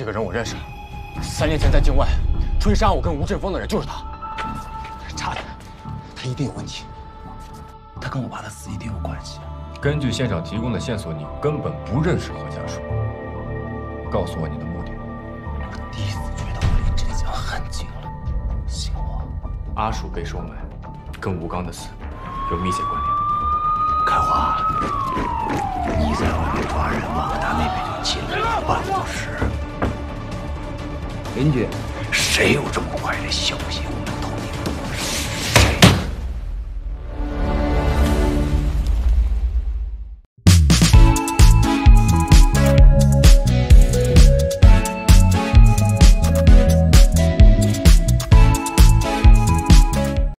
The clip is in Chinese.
这个人我认识，3年前在境外追杀我跟吴振峰的人就是他。查他，他一定有问题。他跟我爸的死一定有关系。 根据现场提供的线索，你根本不认识何家树。告诉我你的目的。 我第一次觉得我离真相很近了，信我。 阿树被收买，跟吴刚的死有密切关联。 开花，你在外面抓人，往他那边就进了办公室。 邻居， 谁有这么快的消息？